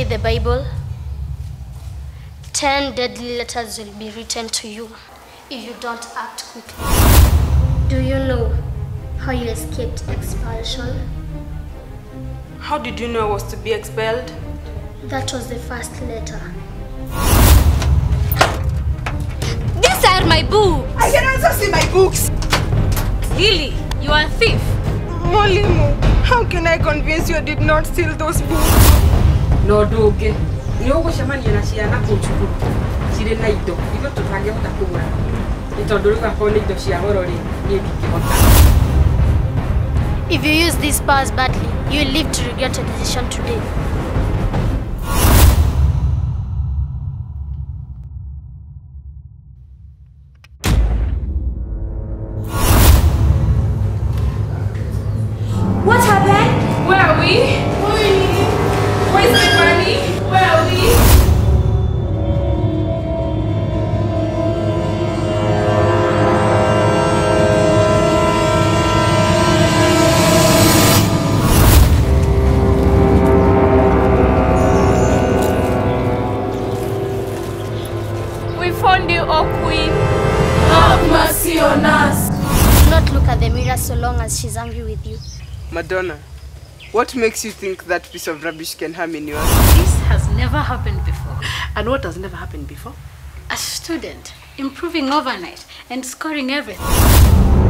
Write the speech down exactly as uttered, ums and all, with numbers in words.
the Bible, ten deadly letters will be written to you if you don't act quickly. Do you know how you escaped expulsion? How did you know I was to be expelled? That was the first letter. These are my books! I can also see my books! Lily, you are a thief. Mwalimu, how can I convince you I did not steal those books? No, doge. Nyogo shamani yanashia na kuchukuru. Sire na ido. Ido tutangia mutakubura. Itodoluka kone ido shia horori. Niye kikihota. If you use these powers badly, you will live to regret a decision today. What happened? Where are we? Where's the money? Where are we? We found you, O Queen. Have mercy on us. Do not look at the mirror so long as she's angry with you. Madonna, what makes you think that piece of rubbish can harm anyone? This has never happened before. And what has never happened before? A student improving overnight and scoring everything.